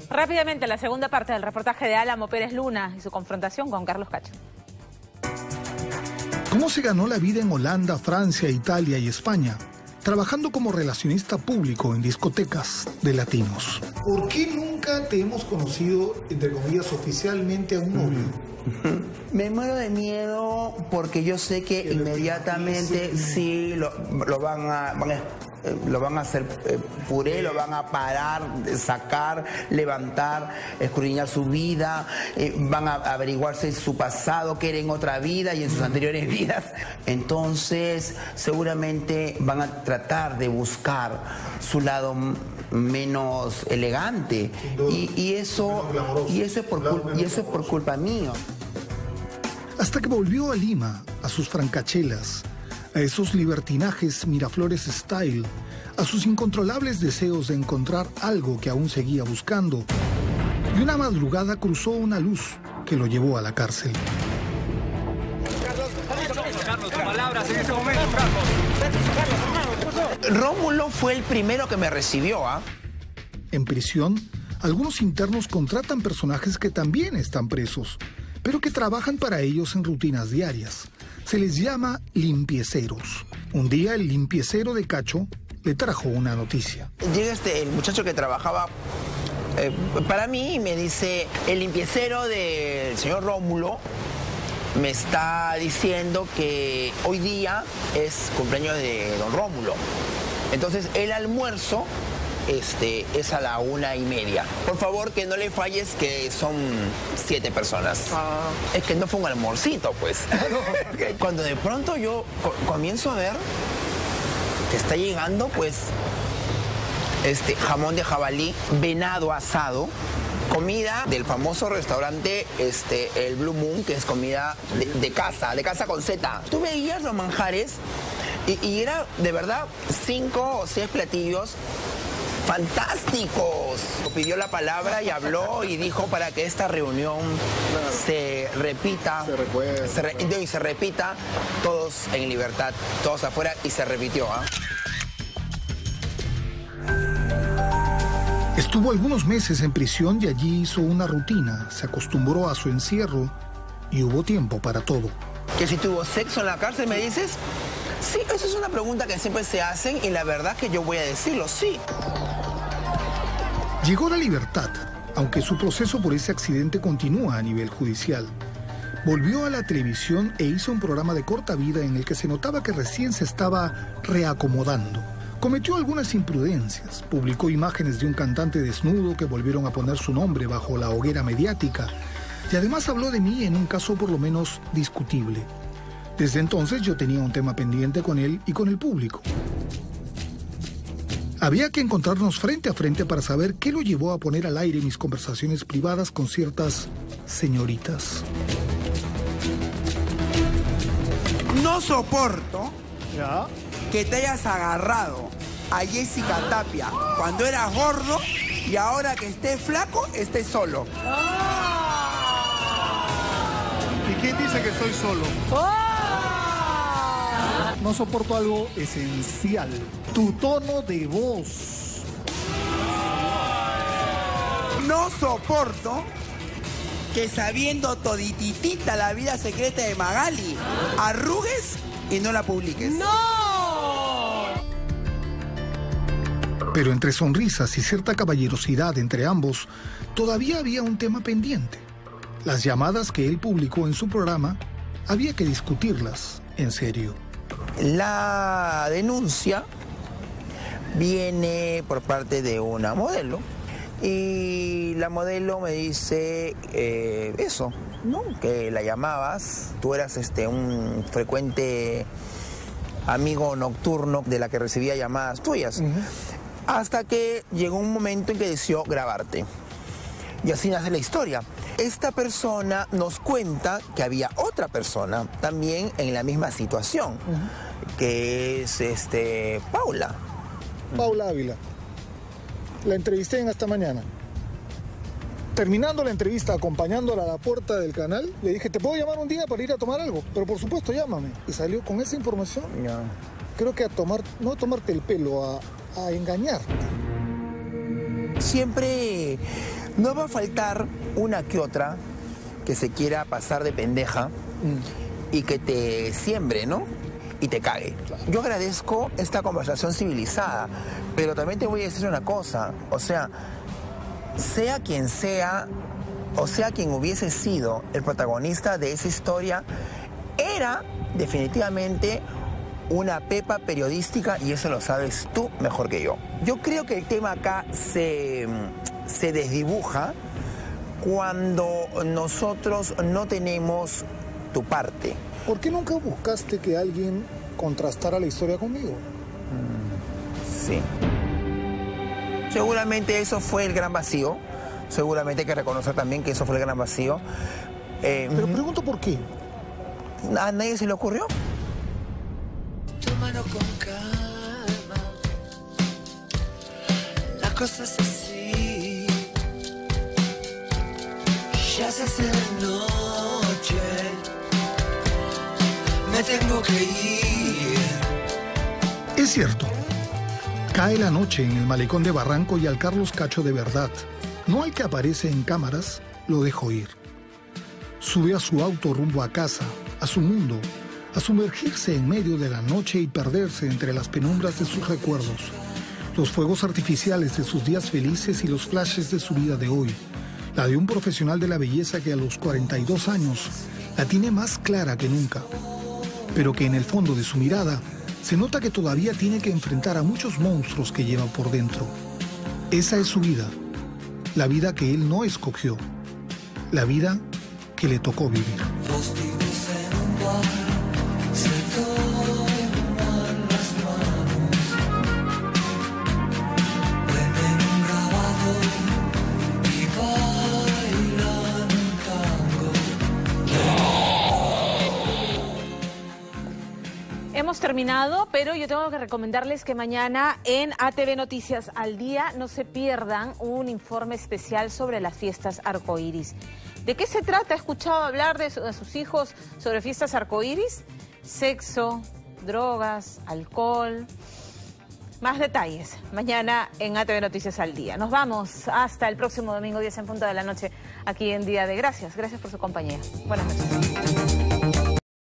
Rápidamente, la segunda parte del reportaje de Álamo Pérez Luna y su confrontación con Carlos Cacho. ¿Cómo se ganó la vida en Holanda, Francia, Italia y España? Trabajando como relacionista público en discotecas de latinos. ¿Por qué nunca te hemos conocido, entre comillas, oficialmente a un novio? Me muero de miedo porque yo sé que inmediatamente sí lo van a hacer puré, lo van a parar, sacar, levantar, escudriñar su vida, van a averiguarse su pasado, que era en otra vida y en sus anteriores vidas. Entonces, seguramente van a tratar de buscar su lado menos elegante y eso es por culpa mía. Hasta que volvió a Lima, a sus francachelas, a esos libertinajes Miraflores style, a sus incontrolables deseos de encontrar algo que aún seguía buscando, y una madrugada cruzó una luz que lo llevó a la cárcel. Carlos, palabras en ese momento, Rómulo fue el primero que me recibió, ¿ah? En prisión, algunos internos contratan personajes que también están presos, pero que trabajan para ellos en rutinas diarias. Se les llama limpieceros. Un día el limpiecero de Cacho le trajo una noticia. Llega el muchacho que trabajaba para mí y me dice, el limpiecero del señor Rómulo me está diciendo que hoy día es cumpleaños de don Rómulo. Entonces el almuerzo es a la 1:30. Por favor, que no le falles, que son 7 personas. Es que no fue un almuercito, pues. Cuando de pronto yo comienzo a ver que está llegando, pues, jamón de jabalí, venado asado, comida del famoso restaurante el Blue Moon, que es comida de casa con Z. Tú veías los manjares y era, de verdad, 5 o 6 platillos fantásticos. Pidió la palabra y habló y dijo para que esta reunión se repita, se repita, todos en libertad, todos afuera, y se repitió. Estuvo algunos meses en prisión y allí hizo una rutina, se acostumbró a su encierro y hubo tiempo para todo. ¿Que si tuvo sexo en la cárcel, me dices? Sí, esa es una pregunta que siempre se hacen y la verdad es que yo voy a decirlo, sí. Llegó a la libertad, aunque su proceso por ese accidente continúa a nivel judicial. Volvió a la televisión e hizo un programa de corta vida en el que se notaba que recién se estaba reacomodando. Cometió algunas imprudencias, publicó imágenes de un cantante desnudo que volvieron a poner su nombre bajo la hoguera mediática y además habló de mí en un caso por lo menos discutible. Desde entonces yo tenía un tema pendiente con él y con el público. Había que encontrarnos frente a frente para saber qué lo llevó a poner al aire mis conversaciones privadas con ciertas señoritas. No soporto que te hayas agarrado a Jessica Tapia cuando eras gordo y ahora que estés flaco, estés solo. ¿Y quién dice que estoy solo? No soporto algo esencial, tu tono de voz. No soporto que sabiendo todititita la vida secreta de Magali, arrugues y no la publiques. ¡No! Pero entre sonrisas y cierta caballerosidad entre ambos, todavía había un tema pendiente. Las llamadas que él publicó en su programa, había que discutirlas en serio. La denuncia viene por parte de una modelo y la modelo me dice eso, ¿no? Que la llamabas, tú eras un frecuente amigo nocturno de la que recibía llamadas tuyas, hasta que llegó un momento en que decidió grabarte. Y así nace la historia. Esta persona nos cuenta que había otra persona también en la misma situación, que es Paula. Paula Ávila. La entrevisté en Hasta Mañana. Terminando la entrevista, acompañándola a la puerta del canal, le dije, ¿te puedo llamar un día para ir a tomar algo? Pero por supuesto, llámame. Y salió con esa información. Ya. Creo que no a tomarte el pelo, a engañarte. Siempre No va a faltar una que otra que se quiera pasar de pendeja y que te siembre, ¿no? Y te cague. Yo agradezco esta conversación civilizada, pero también te voy a decir una cosa, o sea quien sea, o sea quien hubiese sido el protagonista de esa historia, era definitivamente una pepa periodística y eso lo sabes tú mejor que yo. Yo creo que el tema acá se desdibuja cuando nosotros no tenemos tu parte. ¿Por qué nunca buscaste que alguien contrastara la historia conmigo? Sí. Seguramente eso fue el gran vacío. Seguramente hay que reconocer también que eso fue el gran vacío. Pero pregunto por qué. ¿A nadie se le ocurrió? Tómalo con calma. La cosa es así. Ya se hace de noche. Me tengo que ir. Es cierto. Cae la noche en el malecón de Barranco y al Carlos Cacho de verdad, no al que aparece en cámaras, lo dejó ir. Sube a su auto rumbo a casa, a su mundo, a sumergirse en medio de la noche y perderse entre las penumbras de sus recuerdos, los fuegos artificiales de sus días felices y los flashes de su vida de hoy, la de un profesional de la belleza que a los 42 años la tiene más clara que nunca, pero que en el fondo de su mirada se nota que todavía tiene que enfrentar a muchos monstruos que lleva por dentro. Esa es su vida, la vida que él no escogió, la vida que le tocó vivir. Hemos terminado, pero yo tengo que recomendarles que mañana en ATV Noticias al Día no se pierdan un informe especial sobre las fiestas arcoíris. ¿De qué se trata? ¿Ha escuchado hablar de sus hijos sobre fiestas arcoíris? Sexo, drogas, alcohol. Más detalles mañana en ATV Noticias al Día. Nos vamos hasta el próximo domingo 10 en punto de la noche aquí en Día de Gracias. Gracias por su compañía. Buenas noches.